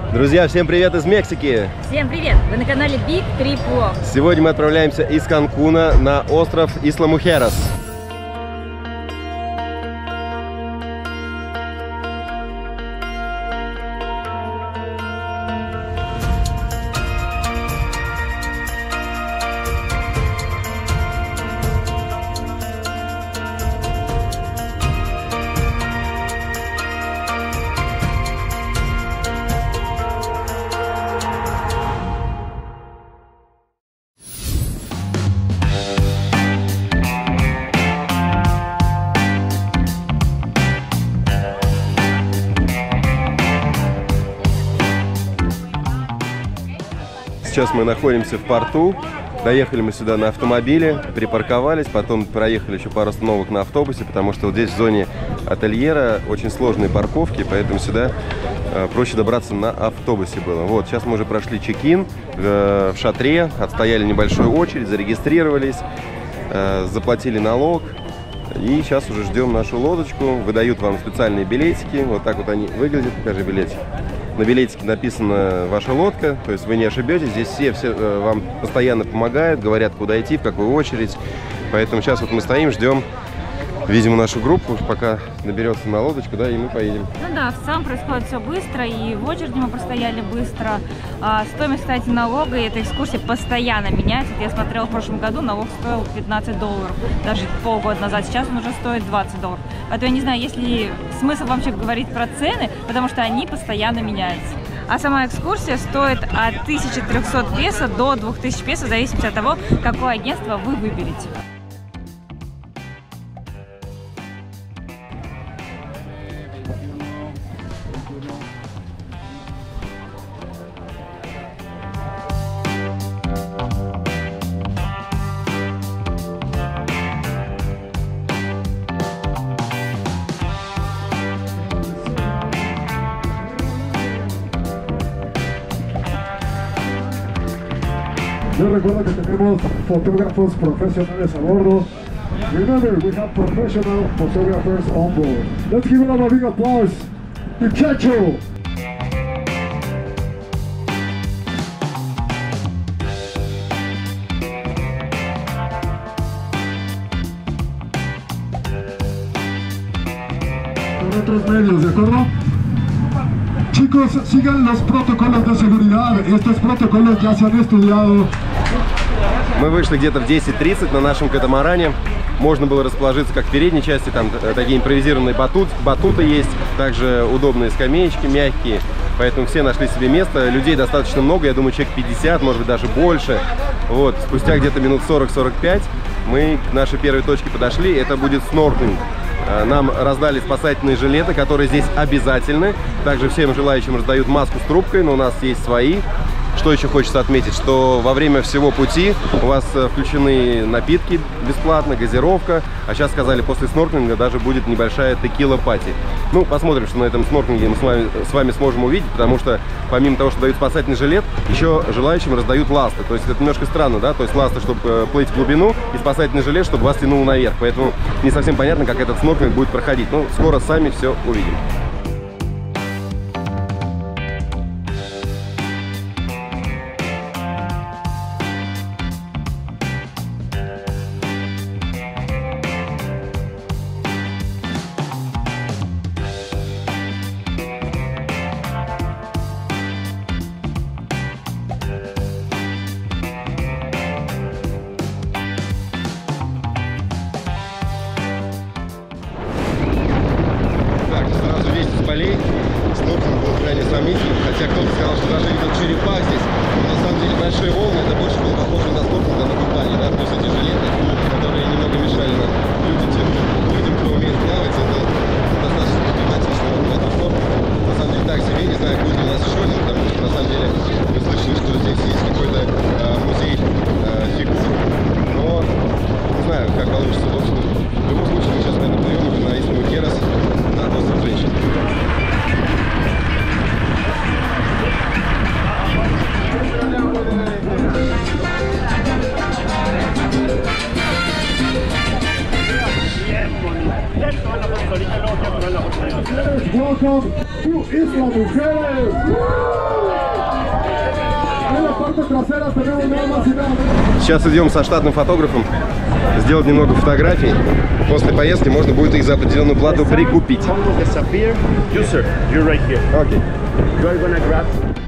Друзья, всем привет из Мексики! Всем привет! Вы на канале Big Trip Vlog. Сегодня мы отправляемся из Канкуна на остров Исла-Мухерес. Сейчас мы находимся в порту. Доехали мы сюда на автомобиле, припарковались, потом проехали еще пару остановок на автобусе, потому что вот здесь в зоне ательера очень сложные парковки, поэтому сюда проще добраться на автобусе было. Вот, сейчас мы уже прошли чек-ин в шатре, отстояли небольшую очередь, зарегистрировались, заплатили налог. И сейчас уже ждем нашу лодочку. Выдают вам специальные билетики. Вот так вот они выглядят. Покажи билетик. На билетике написано ваша лодка. То есть вы не ошибетесь. Здесь все вам постоянно помогают, говорят, куда идти, в какую очередь. Поэтому сейчас вот мы стоим, ждем, видимо, нашу группу, пока наберется на лодочку, да, и мы поедем. Ну да, в целом происходит все быстро, и в очереди мы простояли быстро. Стоимость, кстати, налога и эта экскурсия постоянно меняется. Я смотрела в прошлом году, налог стоил $15, даже полгода назад. Сейчас он уже стоит $20. Поэтому я не знаю, есть ли смысл вообще говорить про цены, потому что они постоянно меняются. А сама экскурсия стоит от 1300 песо до 2000 песо, в зависимости от того, какое агентство вы выберете. Yo recuerdo que tenemos fotógrafos profesionales a bordo. Remember, we have professional photographers on board. Let's give them a big applause. Muchacho! Con otros medios, ¿de acuerdo? Chicos, sigan los protocolos de seguridad. Estos protocolos ya se han estudiado. Мы вышли где-то в 10:30 на нашем катамаране. Можно было расположиться как в передней части, там такие импровизированные батуты есть, также удобные скамеечки, мягкие. Поэтому все нашли себе место. Людей достаточно много, я думаю, человек 50, может быть, даже больше. Вот, спустя где-то минут 40-45 мы к нашей первой точке подошли. Это будет снорклинг. Нам раздали спасательные жилеты, которые здесь обязательны. Также всем желающим раздают маску с трубкой, но у нас есть свои. Что еще хочется отметить, что во время всего пути у вас включены напитки бесплатно, газировка. А сейчас сказали, после снорклинга даже будет небольшая текила-пати. Ну, посмотрим, что на этом снорклинге мы с вами сможем увидеть, потому что помимо того, что дают спасательный жилет, еще желающим раздают ласты. То есть это немножко странно, да? То есть ласты, чтобы плыть в глубину, и спасательный жилет, чтобы вас тянуло наверх. Поэтому не совсем понятно, как этот снорклинг будет проходить. Ну, скоро сами все увидим. Полей. Снорклинг был крайне сомнительным, хотя кто-то сказал, что даже видел черепах здесь. Но на самом деле большие волны, это больше было похоже на снорклинг, на купание, да, плюс эти жилеты, которые немного мешали нам. Людям, кто умеет плавать, это достаточно проблематично. Вот этот снорклинг, на самом деле, так себе, не знаю, будет ли у нас еще один, потому что на самом деле мы слышали, что здесь есть какой-то музей фигур, но не знаю, как получится. В общем, в любом случае, мы сейчас, наверное, плывем уже на Исла-Мухерес, на остров женщин. Welcome to Исла-Мухерес! Сейчас идем со штатным фотографом сделать немного фотографий. После поездки можно будет их за определенную плату прикупить. Disappear. You, sir, you're right here. Окей. You're gonna grab.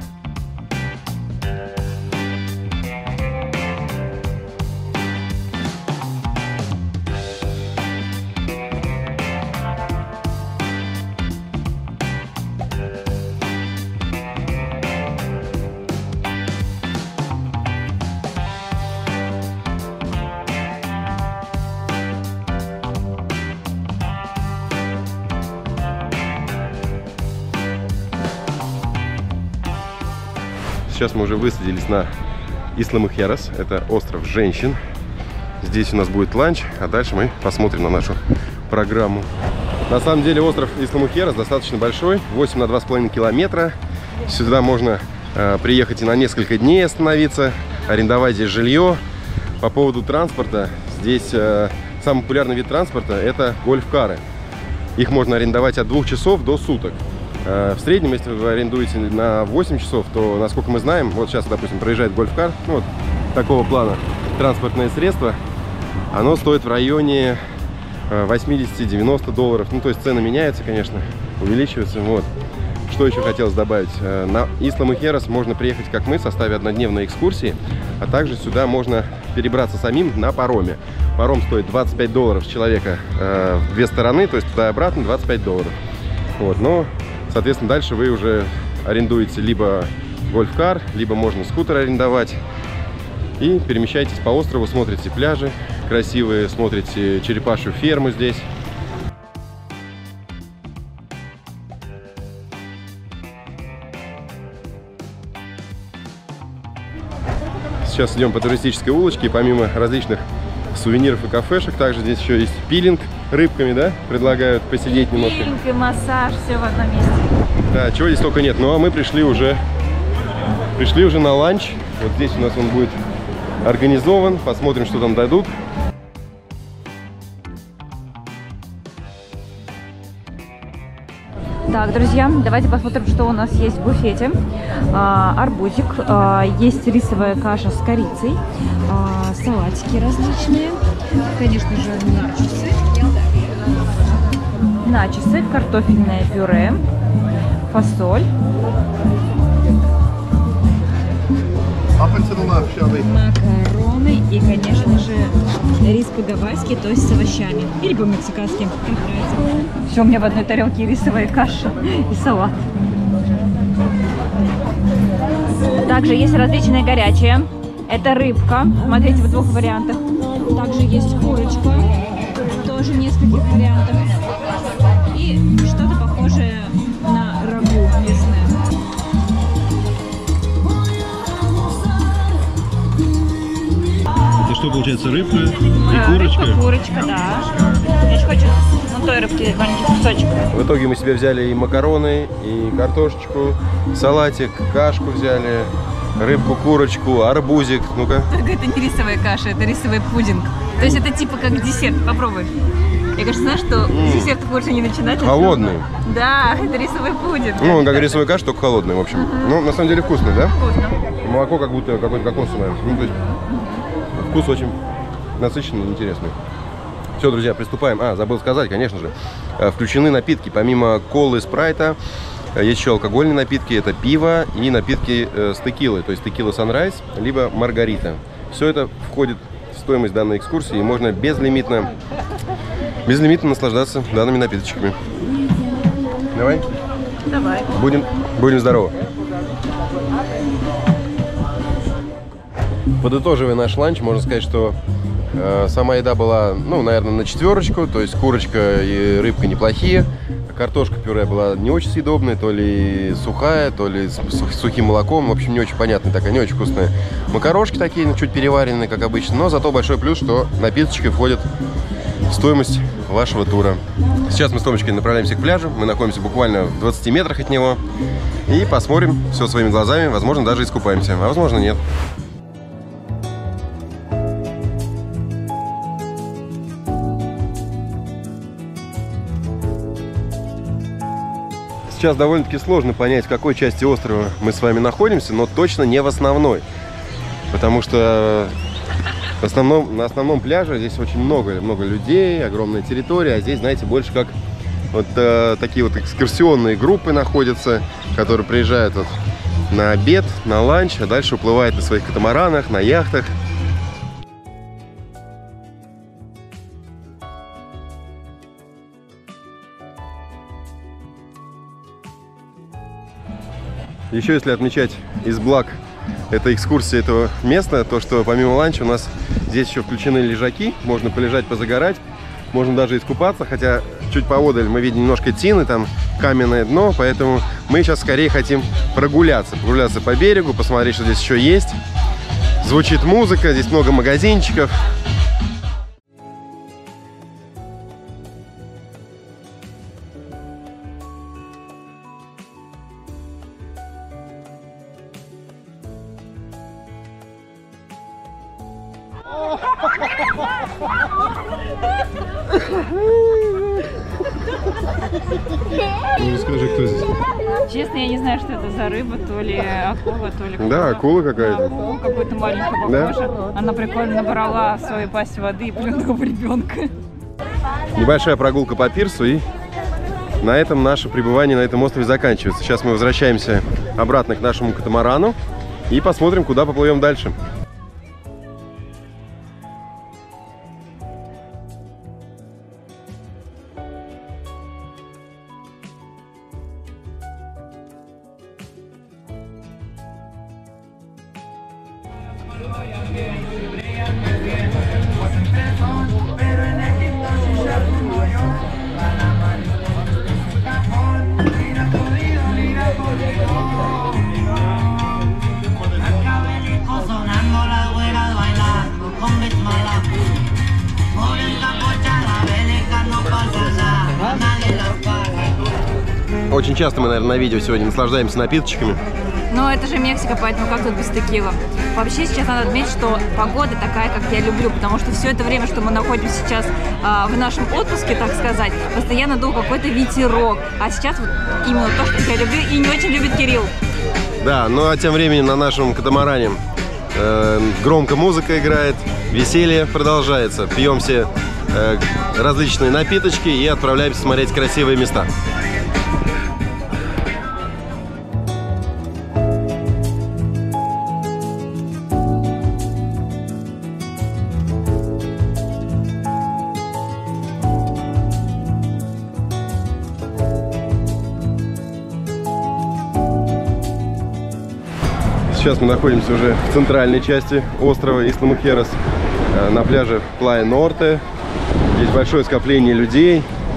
Сейчас мы уже высадились на Исла-Мухеррес. Это остров женщин. Здесь у нас будет ланч, а дальше мы посмотрим на нашу программу. На самом деле остров Исла-Мухеррес достаточно большой, 8 на 2,5 километра. Сюда можно приехать и на несколько дней остановиться, арендовать здесь жилье. По поводу транспорта, здесь самый популярный вид транспорта — это гольф-кары. Их можно арендовать от 2 часов до суток. В среднем, если вы арендуете на 8 часов, то, насколько мы знаем, вот сейчас, допустим, проезжает гольф-кар, ну, вот такого плана транспортное средство, оно стоит в районе 80-90 долларов. Ну, то есть цены меняются, конечно, увеличиваются. Вот. Что еще хотелось добавить? На Исла-Мухеррес можно приехать, как мы, в составе однодневной экскурсии, а также сюда можно перебраться самим на пароме. Паром стоит 25 долларов с человека в две стороны, то есть туда и обратно 25 долларов. Вот, но, соответственно, дальше вы уже арендуете либо гольф-кар, либо можно скутер арендовать. И перемещаетесь по острову, смотрите пляжи красивые, смотрите черепашью ферму здесь. Сейчас идем по туристической улочке, и помимо различных сувениров и кафешек, также здесь еще есть пилинг рыбками, да? Предлагают посидеть немножко. Пилинг и массаж, все в одном месте. Да, чего здесь только нет. Ну а мы пришли уже на ланч. Вот здесь у нас он будет организован. Посмотрим, что там дадут. Так, друзья, давайте посмотрим, что у нас есть в буфете. Арбузик, есть рисовая каша с корицей, салатики различные, конечно же, начосы, картофельное пюре, фасоль, макароны и, конечно же, рис по-гавайски, то есть с овощами. Или по-мексикански, как нравится. Все у меня в одной тарелке: рисовая каша и салат. Также есть различные горячие. Это рыбка, смотрите, в двух вариантах. Также есть курочка, тоже в нескольких вариантах. И что-то похожее на рагу местное. Это что получается, рыбка и курочка? Рыбка, курочка, да. Я еще хочу той рыбки маленький кусочек. В итоге мы себе взяли и макароны, и картошечку, салатик, кашку взяли, рыбку, курочку, арбузик. Ну-ка. Только это не рисовая каша, это рисовый пудинг. То есть это типа как десерт. Попробуй. Я, конечно, знаю, что с десертов лучше не начинать. Холодный. Да, это рисовый пудинг. Ну, как рисовая каша, только холодный, в общем. Ну, на самом деле вкусный, да? Вкусно. Молоко как будто какое-то кокосовое. Ну, то есть вкус очень насыщенный, интересный. Все, друзья, приступаем. Забыл сказать, конечно же, включены напитки. Помимо колы, спрайта, есть еще алкогольные напитки. Это пиво и напитки с текилой. То есть текила Sunrise, либо маргарита. Все это входит в стоимость данной экскурсии. И можно безлимитно наслаждаться данными напиточками. Давай? Давай. Будем здоровы. Подытоживая наш ланч, можно сказать, что сама еда была, ну, наверное, на 4, то есть курочка и рыбка неплохие. Картошка пюре была не очень съедобная, то ли сухая, то ли с сухим молоком. В общем, не очень понятная такая, не очень вкусная. Макарошки такие, чуть переваренные, как обычно. Но зато большой плюс, что напиточки входят в стоимость вашего тура. Сейчас мы с Томочкой направляемся к пляжу. Мы находимся буквально в 20 метрах от него. И посмотрим все своими глазами. Возможно, даже искупаемся, а возможно, нет. Сейчас довольно-таки сложно понять, в какой части острова мы с вами находимся, но точно не в основной. потому что на основном пляже здесь очень много людей, огромная территория, а здесь, знаете, больше как вот такие вот экскурсионные группы находятся, которые приезжают вот на обед, на ланч, а дальше уплывают на своих катамаранах, на яхтах. Еще если отмечать из благ этой экскурсии этого места, то что помимо ланча у нас здесь еще включены лежаки, можно полежать, позагорать, можно даже искупаться, хотя чуть поодаль мы видим немножко тины, там каменное дно, поэтому мы сейчас скорее хотим прогуляться по берегу, посмотреть, что здесь еще есть. Звучит музыка, здесь много магазинчиков. Ну, скажи, кто здесь? Честно, я не знаю, что это за рыба, то ли акула, то ли... Да, акула какая-то. Акула какой-то маленький похожа. Да? Она прикольно набрала в свою пасть воды и плюнула в ребенка. Небольшая прогулка по пирсу, и на этом наше пребывание на этом острове заканчивается. Сейчас мы возвращаемся обратно к нашему катамарану и посмотрим, куда поплывем дальше. Очень часто мы, наверное, на видео сегодня наслаждаемся напиточками. Но это же Мексика, поэтому как тут без текилы? Вообще сейчас надо отметить, что погода такая, как я люблю, потому что все это время, что мы находимся сейчас в нашем отпуске, так сказать, постоянно дул какой-то ветерок. А сейчас вот именно то, что я люблю и не очень любит Кирилл. Да, ну а тем временем на нашем катамаране громко музыка играет, веселье продолжается. Пьем все различные напиточки и отправляемся смотреть красивые места. Сейчас мы находимся уже в центральной части острова Исла-Мухерес, на пляже Плая Норте. Здесь большое скопление людей.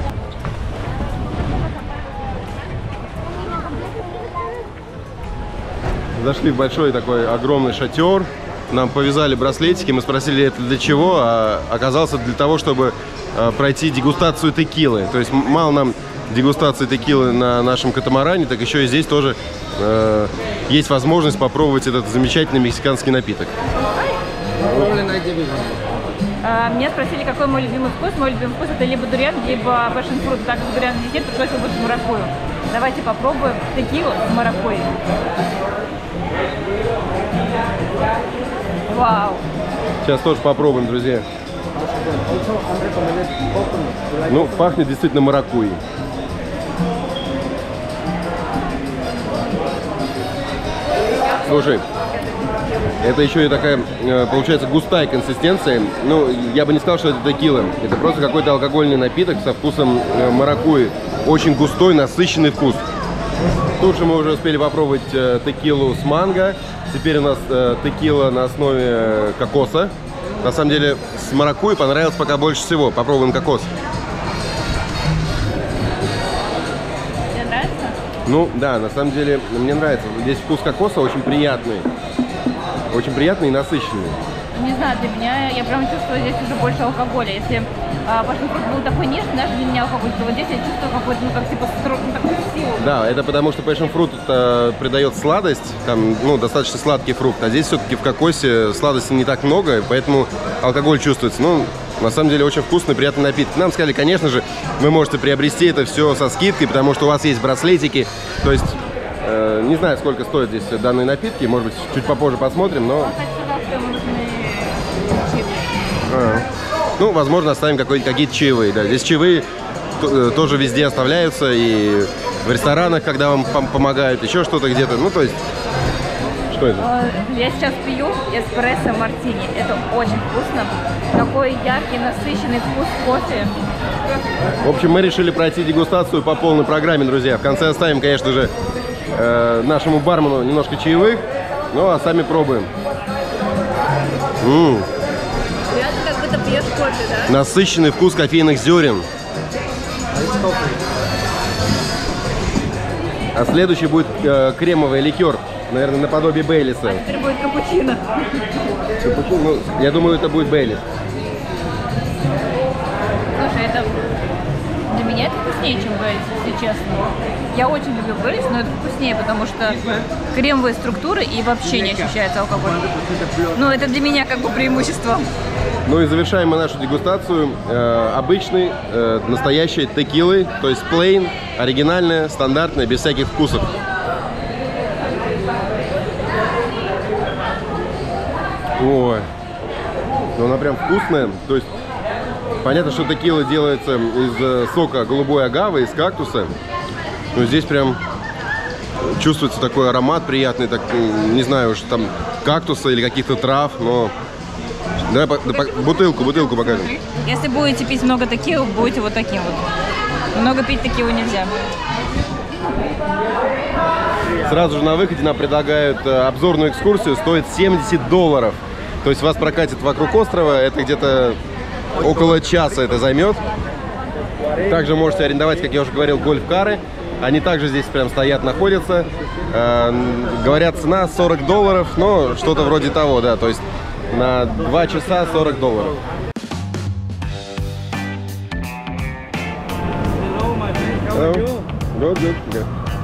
Зашли в большой такой огромный шатер. Нам повязали браслетики, мы спросили, это для чего, а оказалось для того, чтобы пройти дегустацию текилы. То есть мало нам дегустации текилы на нашем катамаране, так еще и здесь тоже есть возможность попробовать этот замечательный мексиканский напиток. Меня спросили, какой мой любимый вкус. Мой любимый вкус это либо дуриан, либо passion fruit. Так как дуриан здесь нет, пришлось выбрать маракуйю. Давайте попробуем текилу с маракуйей. Вау! Сейчас тоже попробуем, друзья. Ну, пахнет действительно маракуйей. Слушай, это еще и такая, получается, густая консистенция. Ну, я бы не сказал, что это текила. Это просто какой-то алкогольный напиток со вкусом маракуйи. Очень густой, насыщенный вкус. Тут же мы уже успели попробовать текилу с манго. Теперь у нас текила на основе кокоса. На самом деле, с маракуйей понравилось пока больше всего. Попробуем кокос. Тебе нравится? Ну, да, на самом деле, мне нравится. Здесь вкус кокоса очень приятный. Очень приятный и насыщенный. Не знаю, для меня, я прям чувствую здесь уже больше алкоголя. Если passion fruit был такой нежный, даже для меня алкоголь, то вот здесь я чувствую какой-то, ну, как типа такую силу. Да, это потому что passion fruit придает сладость, там, ну, достаточно сладкий фрукт, а здесь все-таки в кокосе сладости не так много, поэтому алкоголь чувствуется. Ну, на самом деле, очень вкусный, приятный напиток. Нам сказали, конечно же, вы можете приобрести это все со скидкой, потому что у вас есть браслетики, то есть... Не знаю, сколько стоят здесь данные напитки, может быть, чуть попозже посмотрим, но... поэтому нужны чаевые. Ну, возможно, оставим какие-то чаевые. Да. Здесь чаевые тоже везде оставляются, и в ресторанах, когда вам помогают, еще что-то где-то. Ну, то есть, что это? Я сейчас пью эспрессо мартини. Это очень вкусно. Такой яркий, насыщенный вкус кофе. В общем, мы решили пройти дегустацию по полной программе, друзья. В конце оставим, конечно же, нашему бармену немножко чаевых, ну а сами пробуем. Реально, как будто пьешь кофе, да? Насыщенный вкус кофейных зерен. А следующий будет кремовый ликер, наверное, наподобие Бейлиса. А теперь будет капучино. Ну, я думаю, это будет Бейлис. Слушай, это для меня это вкуснее, чем Бейлис, если честно. Я очень люблю Бейлис, но это вкуснее, потому что кремовые структуры и вообще не ощущается алкоголь. Ну, это для меня как бы преимущество. Ну и завершаем мы нашу дегустацию обычной, настоящей текилой, то есть plain, оригинальная, стандартная, без всяких вкусов. Ой, ну она прям вкусная, то есть понятно, что текила делается из сока голубой агавы, из кактуса, но здесь прям чувствуется такой аромат приятный, так, не знаю уж там кактуса или каких-то трав, но... Давай бутылку покажем. Если будете пить много текилы, будете вот таким вот. Много пить текилу нельзя. Сразу же на выходе нам предлагают обзорную экскурсию, стоит $70. То есть вас прокатит вокруг острова, это где-то около часа это займет. Также можете арендовать, как я уже говорил, гольф-кары. Они также здесь прям стоят, находятся. Говорят, цена $40, но что-то вроде того, да, то есть на 2 часа $40. Good.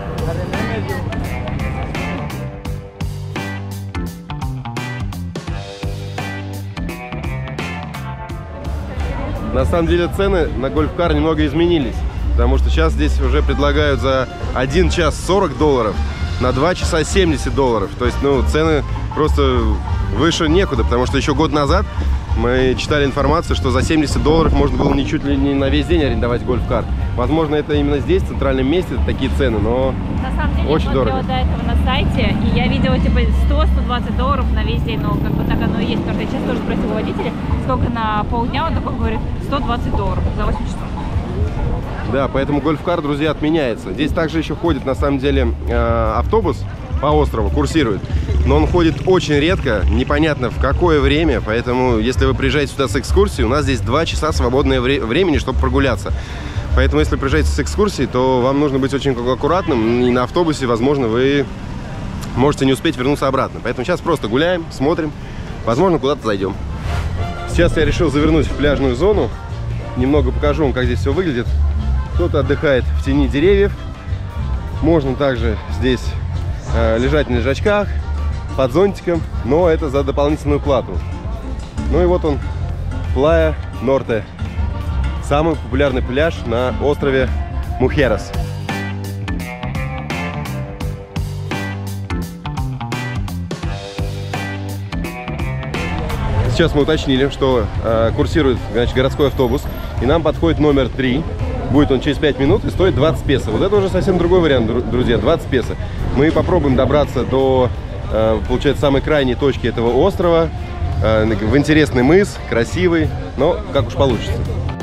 На самом деле цены на гольф-кар немного изменились, потому что сейчас здесь уже предлагают за 1 час $40, на 2 часа $70. То есть, ну, цены просто выше некуда, потому что еще год назад мы читали информацию, что за $70 можно было чуть ли не на весь день арендовать гольф-кар. Возможно, это именно здесь, в центральном месте, такие цены, но на самом деле, очень я дорого. смотрела до этого на сайте, и я видела типа $100-120 на весь день, но как бы так оно и есть, потому что я сейчас тоже спросила водителя, сколько на полдня, он такой говорит, $120 за 8 часов. Да, поэтому гольф-кар, друзья, отменяется. Здесь также еще ходит, на самом деле, автобус по острову, курсирует. Но он ходит очень редко, непонятно в какое время. Поэтому, если вы приезжаете сюда с экскурсией, у нас здесь 2 часа свободного времени, чтобы прогуляться. Поэтому, если приезжаете с экскурсией, то вам нужно быть очень аккуратным. И на автобусе, возможно, вы можете не успеть вернуться обратно. Поэтому сейчас просто гуляем, смотрим. Возможно, куда-то зайдем. Сейчас я решил завернуть в пляжную зону. Немного покажу вам, как здесь все выглядит. Кто-то отдыхает в тени деревьев. Можно также здесь лежать на лежачках, под зонтиком, но это за дополнительную плату. Ну и вот он, Плая Норте. Самый популярный пляж на острове Мухерас. Сейчас мы уточнили, что курсирует, значит, городской автобус, и нам подходит номер 3. Будет он через 5 минут и стоит 20 песо. Вот это уже совсем другой вариант, друзья, 20 песо. Мы попробуем добраться до, получается, самой крайней точки этого острова, в интересный мыс, красивый, но как уж получится.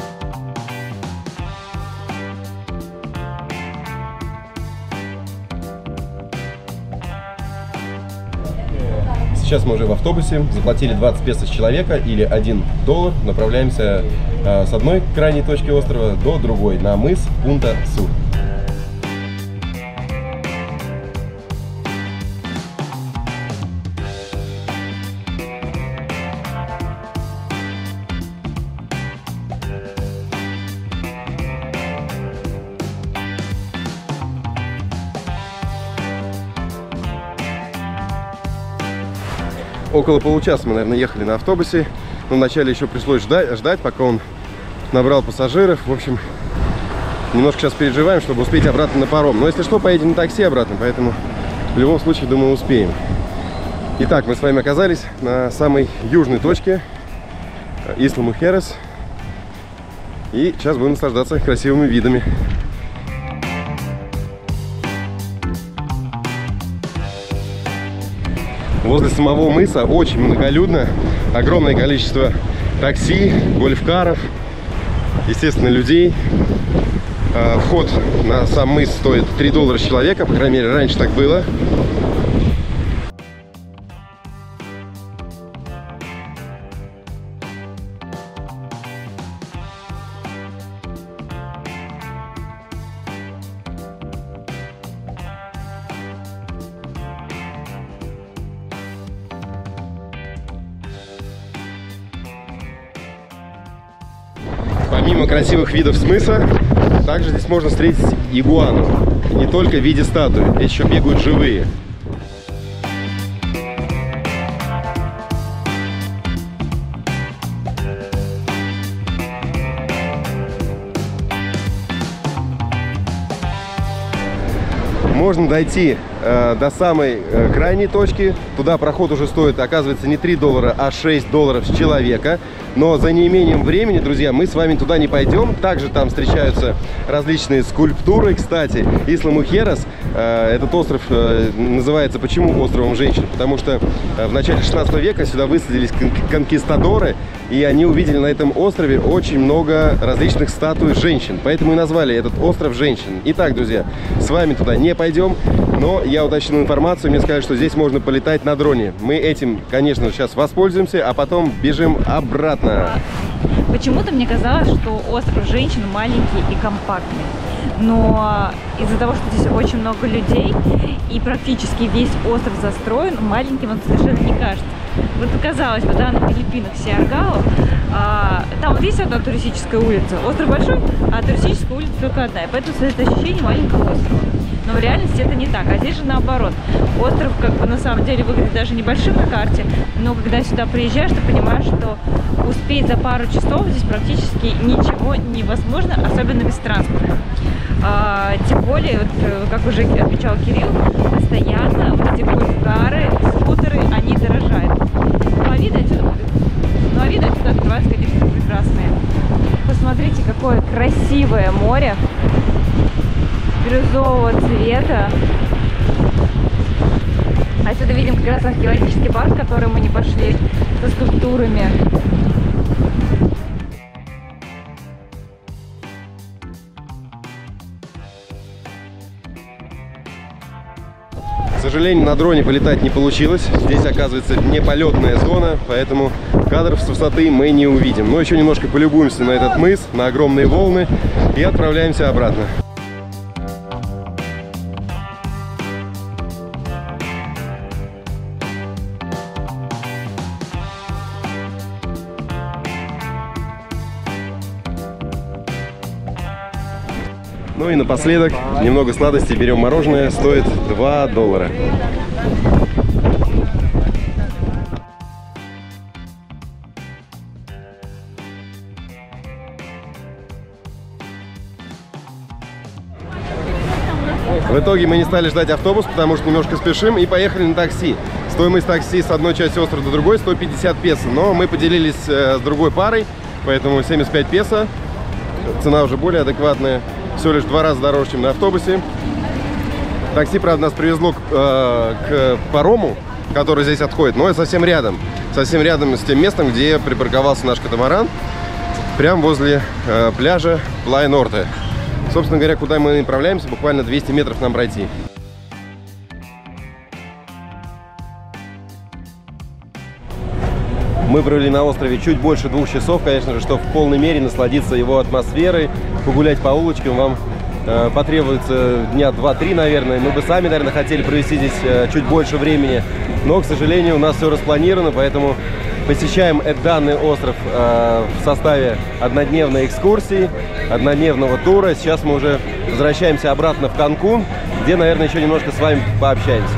Сейчас мы уже в автобусе, заплатили 20 песо с человека или $1. Направляемся с одной крайней точки острова до другой, на мыс Пунта-Сур. Около получаса мы, наверное, ехали на автобусе. Но вначале еще пришлось ждать, пока он набрал пассажиров. В общем, немножко сейчас переживаем, чтобы успеть обратно на паром. Но если что, поедем на такси обратно, поэтому в любом случае, думаю, успеем. Итак, мы с вами оказались на самой южной точке Исла Мухерес. И сейчас будем наслаждаться красивыми видами. Возле самого мыса очень многолюдно. Огромное количество такси, гольфкаров, естественно, людей. Вход на сам мыс стоит $3 с человека, по крайней мере, раньше так было. Помимо красивых видов с мыса, также здесь можно встретить игуану. И не только в виде статуи, здесь еще бегают живые. Можно дойти до самой крайней точки. Туда проход уже стоит, оказывается, не $3, а $6 с человека. Но за неимением времени, друзья, мы с вами туда не пойдем. Также там встречаются различные скульптуры. Кстати, Исла Мухерес, этот остров называется почему островом женщин? Потому что в начале 16 века сюда высадились конкистадоры, и они увидели на этом острове очень много различных статуй женщин. Поэтому и назвали этот остров женщин. Итак, друзья, с вами туда не пойдем, но я уточнил информацию, мне сказали, что здесь можно полетать на дроне. Мы этим, конечно, сейчас воспользуемся, а потом бежим обратно. Почему-то мне казалось, что остров женщин маленький и компактный. Но из-за того, что здесь очень много людей и практически весь остров застроен, маленьким он совершенно не кажется. Вот казалось бы, да, на Филиппинах Сиаргао, там вот есть одна туристическая улица, остров большой, а туристическая улица только одна, и поэтому создает ощущение маленького острова. Но в реальности это не так, а здесь же наоборот. Остров как бы на самом деле выглядит даже небольшим на карте, но когда сюда приезжаешь, ты понимаешь, что успеть за пару часов здесь практически ничего невозможно, особенно без транспорта. Тем более, вот, как уже отмечал Кирилл, постоянно вот эти гольф-кары, скутеры, они дорожают. Ну а виды отсюда открываются, конечно, прекрасные. Посмотрите, какое красивое море бирюзового цвета. Отсюда видим как раз археологический парк, в который мы не пошли, со скульптурами. К сожалению, на дроне полетать не получилось. Здесь, оказывается, не полетная зона, поэтому кадров с высоты мы не увидим. Но еще немножко полюбуемся на этот мыс, на огромные волны и отправляемся обратно. Ну и напоследок, немного сладостей, берем мороженое, стоит $2. В итоге мы не стали ждать автобус, потому что немножко спешим, и поехали на такси. Стоимость такси с одной части острова до другой 150 песо, но мы поделились с другой парой, поэтому 75 песо. Цена уже более адекватная. Всего лишь 2 раза дороже, чем на автобусе. Такси, правда, нас привезло к парому, который здесь отходит, но совсем рядом с тем местом, где припарковался наш катамаран, прямо возле пляжа Плая Норте. Собственно говоря, куда мы направляемся, буквально 200 метров нам пройти. Мы провели на острове чуть больше 2 часов, конечно же, чтобы в полной мере насладиться его атмосферой, погулять по улочкам. Вам потребуется дня 2-3, наверное. Мы бы сами, наверное, хотели провести здесь чуть больше времени, но, к сожалению, у нас все распланировано, поэтому посещаем данный остров в составе однодневной экскурсии, однодневного тура. Сейчас мы уже возвращаемся обратно в Канкун, где, наверное, еще немножко с вами пообщаемся.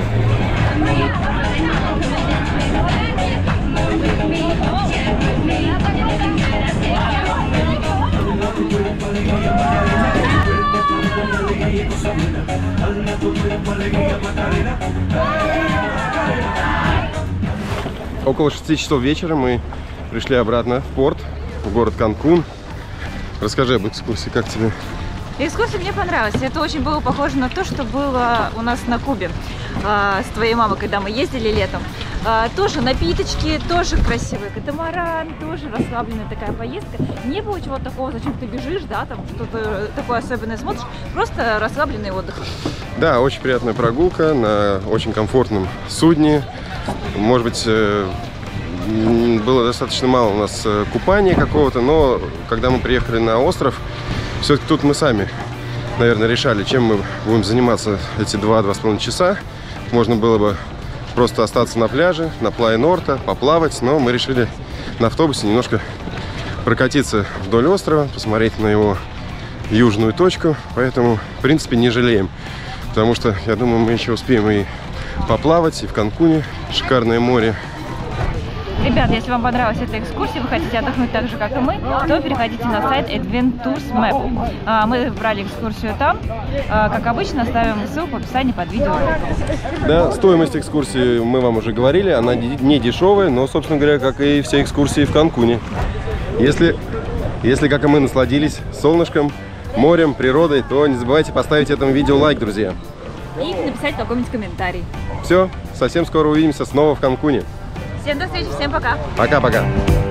Около 6 часов вечера мы пришли обратно в порт, в город Канкун. Расскажи об экскурсии, как тебе? Экскурсия мне понравилась. Это очень было похоже на то, что было у нас на Кубе с твоей мамой, когда мы ездили летом. Тоже напиточки, тоже красивый катамаран, тоже расслабленная такая поездка. Не было чего такого, зачем ты бежишь, да, там что-то такое особенное смотришь. Просто расслабленный отдых. Да, очень приятная прогулка на очень комфортном судне. Может быть, было достаточно мало у нас купания какого-то, но когда мы приехали на остров, все-таки тут мы сами, наверное, решали, чем мы будем заниматься эти 2-2,5 часа. Можно было бы просто остаться на пляже, на Плая Норта, поплавать, но мы решили на автобусе немножко прокатиться вдоль острова, посмотреть на его южную точку, поэтому, в принципе, не жалеем, потому что, я думаю, мы еще успеем и поплавать, и в Канкуне шикарное море. Ребят, если вам понравилась эта экскурсия, вы хотите отдохнуть так же, как и мы, то переходите на сайт Adventures Map. Мы брали экскурсию там. Как обычно, оставим ссылку в описании под видео. Да, стоимость экскурсии мы вам уже говорили, она не дешевая, но, собственно говоря, как и все экскурсии в Канкуне. Если как и мы, насладились солнышком, морем, природой, то не забывайте поставить этому видео лайк, друзья. И написать какой-нибудь комментарий. Все, совсем скоро увидимся снова в Канкуне. Всем до встречи, всем пока. Пока-пока.